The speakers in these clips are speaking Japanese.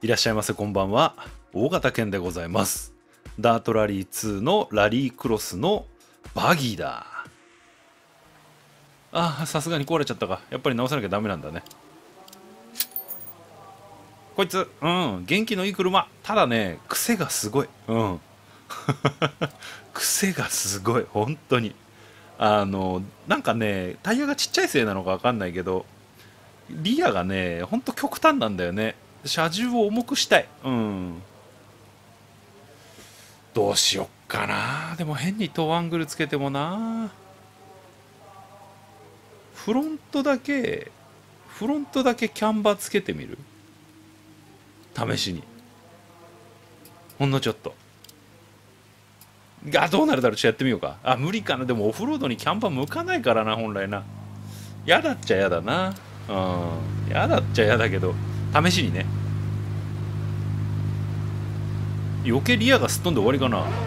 いらっしゃいませ、こんばんは。大型犬でございます。ダートラリー2のラリークロスのバギーだ。さすがに壊れちゃったか。やっぱり直さなきゃダメなんだね。こいつ、元気のいい車。ただね、癖がすごい。癖がすごい、本当に。なんかね、タイヤがちっちゃいせいなのかわかんないけど、リアがね、ほんと極端なんだよね。車重を重くしたい。どうしよっかな。でも変にトーアングルつけてもな。フロントだけキャンバーつけてみる。試しに。ほんのちょっと。どうなるだろう。ちょっとやってみようか。無理かな。でもオフロードにキャンバー向かないからな、本来な。やだっちゃやだな。やだっちゃやだけど、試しにね。余計リアがすっ飛んで終わりかな。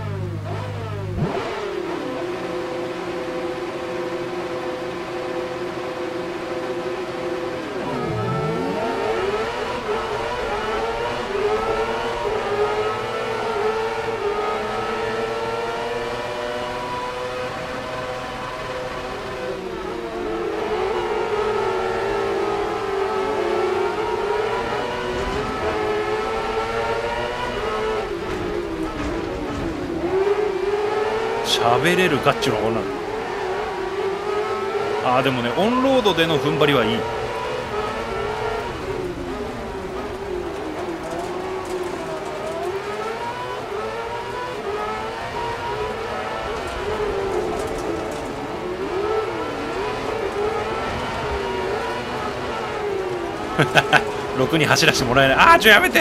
喋れるかっちゅうのこんなの。でもね、オンロードでの踏ん張りはいい。ろくに走らせてもらえない。やめて。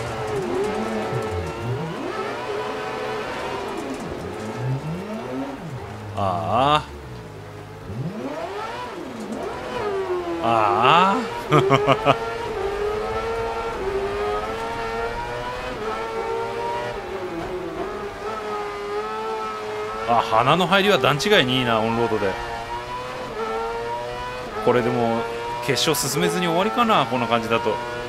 鼻の入りは段違いにいいな、オンロードで。これでも決勝進めずに終わりかな、こんな感じだと。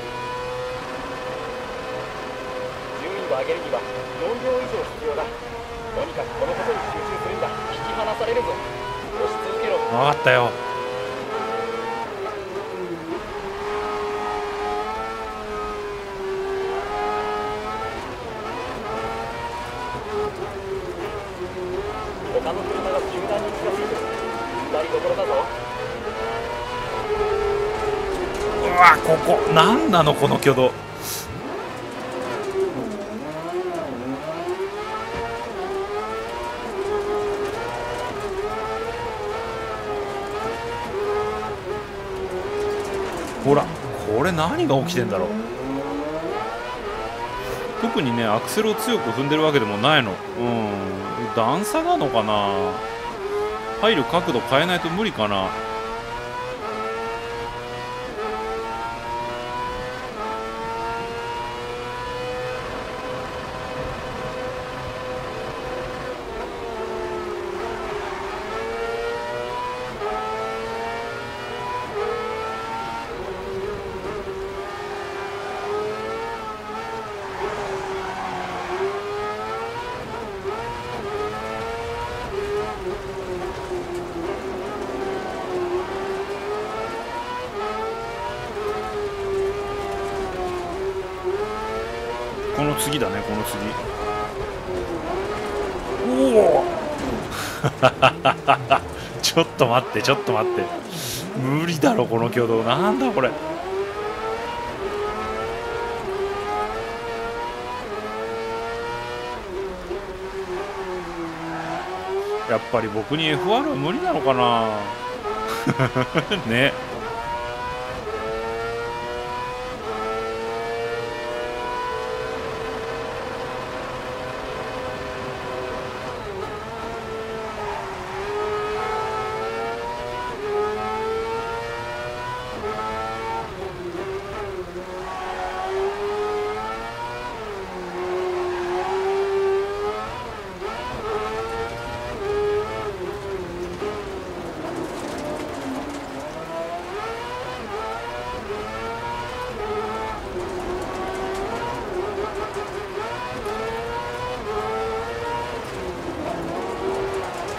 順位を上げるには4秒以上必要だ。とにかくこのことに集中するんだ。引き離されるぞ。押し続けろ。 分かったよ。 他の車が集団に近づいてる。左どころだぞ。 ここ何なのこの挙動。ほら、これ何が起きてんだろう。特にね、アクセルを強く踏んでるわけでもないの。段差なのかな。入る角度変えないと無理かな。この次だね、この次。ちょっと待って、無理だろこの挙動。なんだこれ。やっぱり僕に FR は無理なのかな。ね。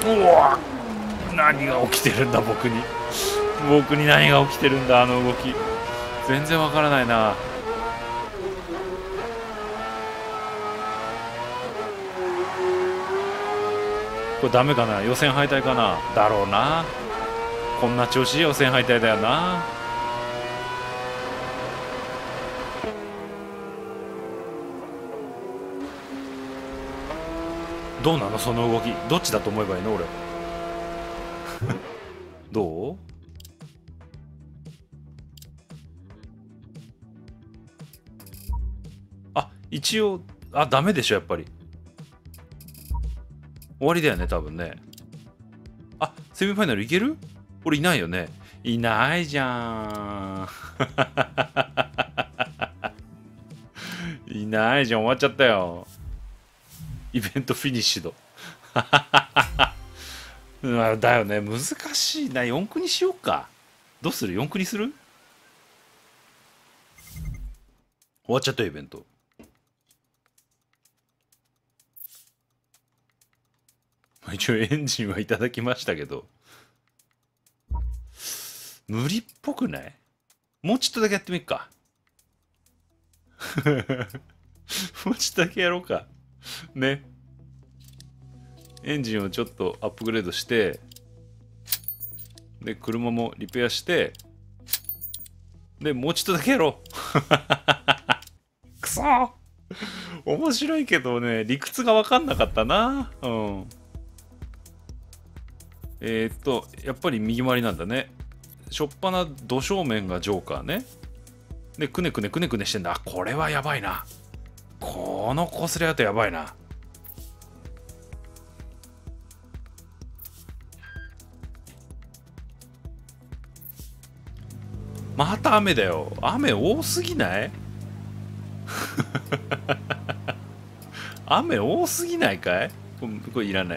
うわ、何が起きてるんだ僕に。僕に何が起きてるんだ、あの動き。全然わからないな。これダメかな、予選敗退かな。だろうな、こんな調子で予選敗退だよな。どうなのその動き、どっちだと思えばいいの俺。どう？あ、一応、あ、ダメでしょやっぱり。終わりだよね多分ね。あ、セミファイナルいける？俺いないよね。いないじゃん。いないじゃん、終わっちゃったよ。イベントフィニッシュド。だよね、難しいな。4区にしようか。どうする？ 4 区にする？終わっちゃったよイベント。一応エンジンはいただきましたけど、無理っぽくない？もうちょっとだけやってみっか。もうちょっとだけやろうかね。エンジンをちょっとアップグレードして、で車もリペアして、でもうちょっとだけやろう。くそー、面白いけどね、理屈が分かんなかったな。うん。やっぱり右回りなんだね。しょっぱな土正面がジョーカーね。でくねくねくねくねしてんだ。これはやばいな。このこすれだとやばいな。また雨だよ。雨多すぎない？雨多すぎないかい？これいらない。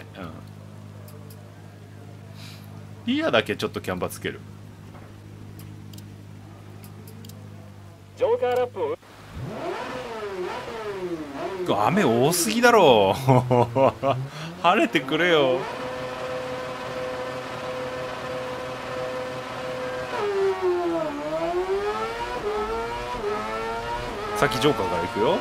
うん。リアだけちょっとキャンバーつける。 ジョーカーラップを。 雨多すぎだろう。晴れてくれよ。先ジョーカーから行くよ。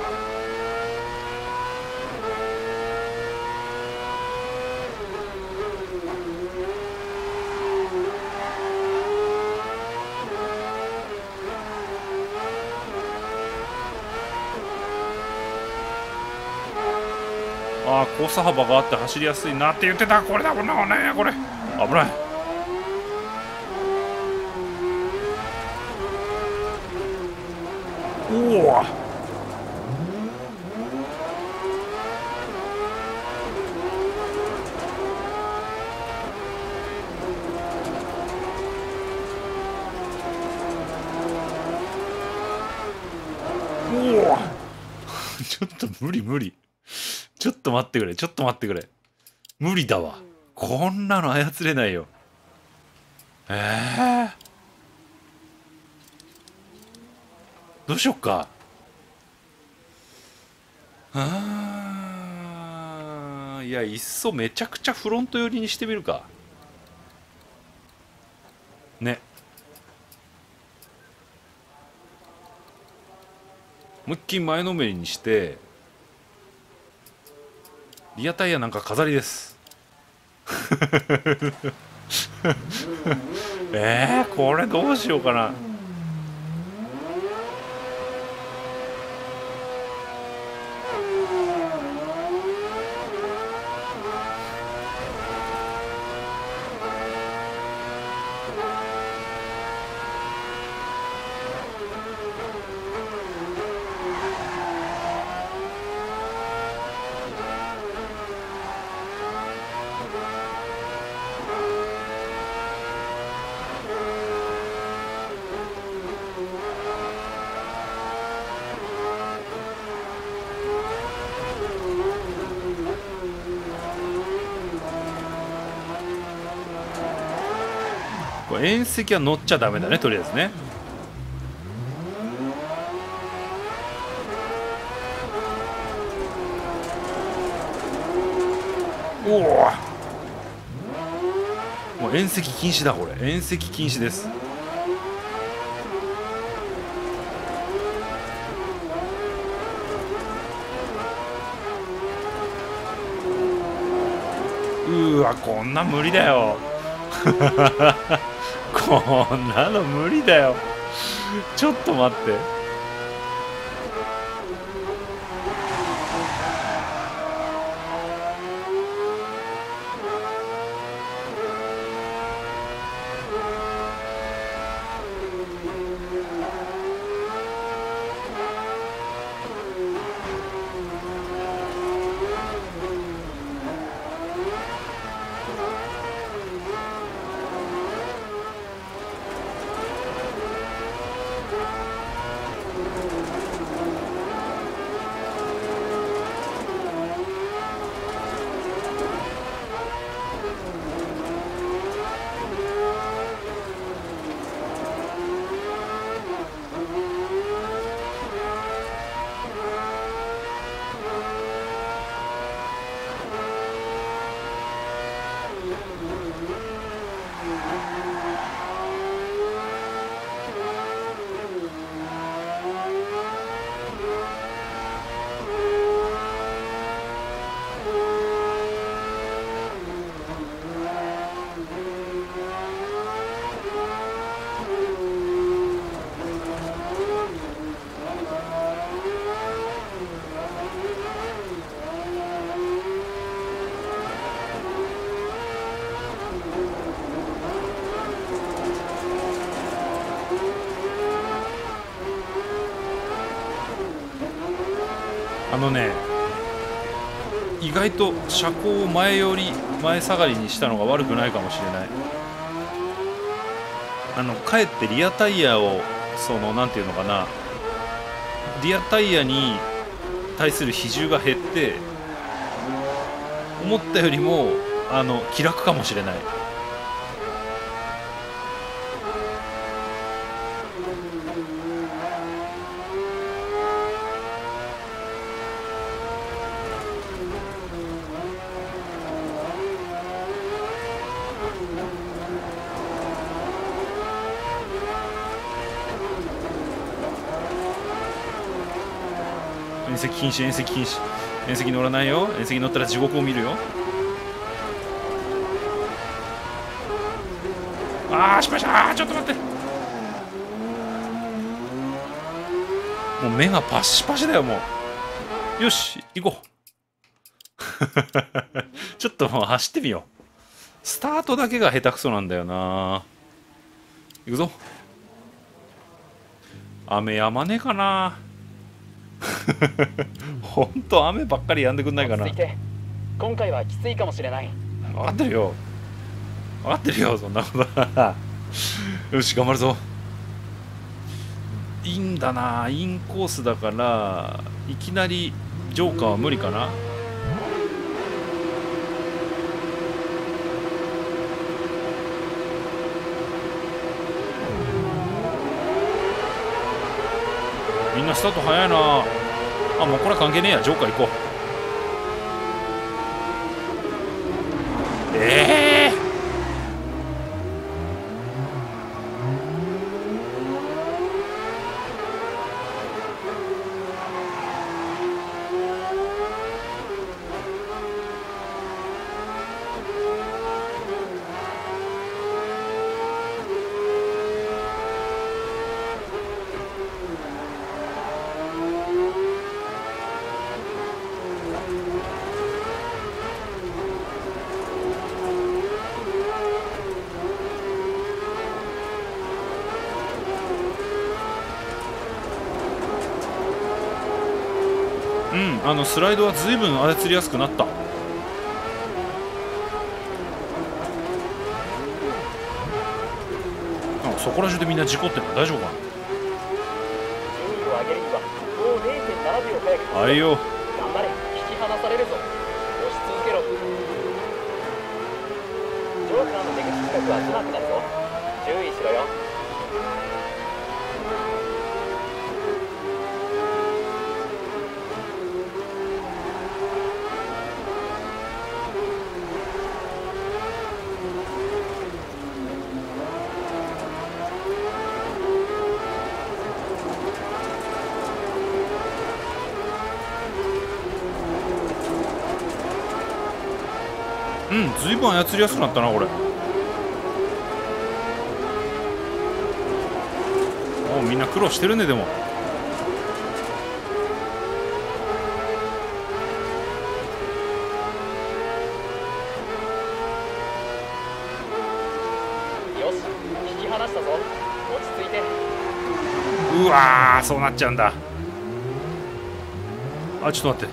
ああ、交差幅があって走りやすいなって言ってた。これだもんな、ね、これ危ない。おお、ちょっと無理無理。ちょっと待ってくれ、ちょっと待ってくれ。無理だわ。こんなの操れないよ。どうしよっか。いや、いっそめちゃくちゃフロント寄りにしてみるか。ね。思いっきり前のめりにして、リアタイヤなんか飾りです。これどうしようかな。縁石は乗っちゃダメだね、とりあえずね。おお、 縁石禁止だ。これ縁石禁止です。わ、こんな無理だよこんなの無理だよ。ちょっと待って。意外と車高を前下がりにしたのが悪くないかもしれない。かえってリアタイヤをなんていうのかな、リアタイヤに対する比重が減って思ったよりも気楽かもしれない。縁石禁止、縁石禁止。縁石乗らないよ。縁石乗ったら地獄を見るよ。あー、失敗した。ちょっと待って。もう目がパッシパシだよ。もうよし行こうちょっともう走ってみよう。スタートだけが下手くそなんだよな。行くぞ。雨やまねえかなほんと雨ばっかりやんでくんないかな。 今回はきついかもしれない。 分かってるよ、分かってるよ、そんなことよし頑張るぞ。いいんだな、インコースだからいきなりジョーカーは無理かな。みんなスタート早いなあ。もうこれは関係ねえや、ジョーカー行こう。スライドは随分操りやすくなった。そこら中でみんな事故ってんの大丈夫かな。 順位を上げるにはもう 0.7 秒早く。 はいよ、 頑張れ、引き離されるぞ。押し続けろ。ジョーカーの出口近くは狭くなるぞ。注意しろよ。 ずいぶん操りやすくなったなこれ。おみんな苦労してるね。でもよし、引き離したぞ。落ち着いて。 うわー、そうなっちゃうんだ。あ、ちょっと待って。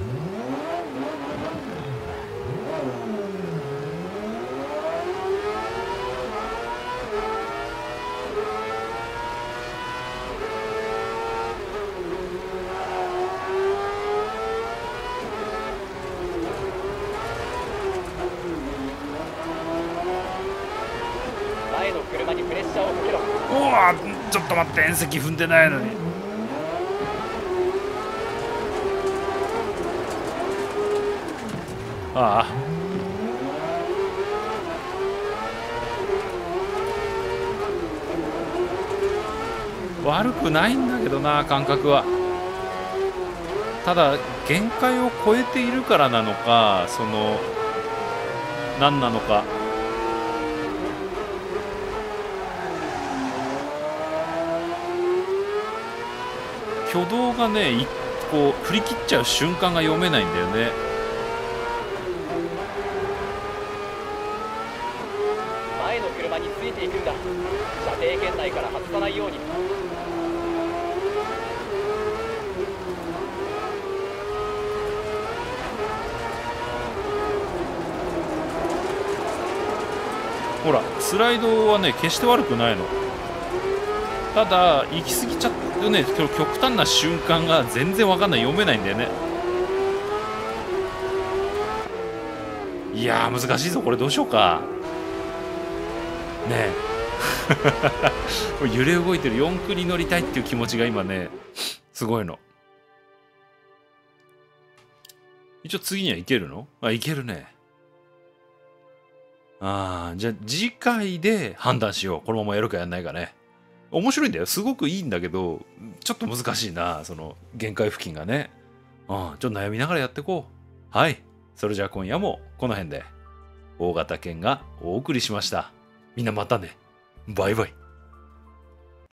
前の車にプレッシャーをかけろ。 うわー、ちょっと待って、縁石踏んでないのに。ああ、悪くないんだけどな、感覚は。ただ限界を超えているからなのか、何なのか。挙動がね、こう振り切っちゃう瞬間が読めないんだよね。 前の車についていくんだ。射程圏内から外さないように。 ほらスライドはね決して悪くないの。ただ行き過ぎちゃってね、極端な瞬間が全然わかんない、読めないんだよね。いやー難しいぞこれ。どうしようかねえ揺れ動いてる四駆に乗りたいっていう気持ちが今ねすごいの。一応次には行けるの？あ、行けるね。ああ、じゃあ次回で判断しよう。このままやるかやんないかね。面白いんだよ。すごくいいんだけど、ちょっと難しいな、その限界付近がね。ちょっと悩みながらやっていこう。はい。それじゃあ今夜もこの辺で、大型犬がお送りしました。みんなまたね。バイバイ。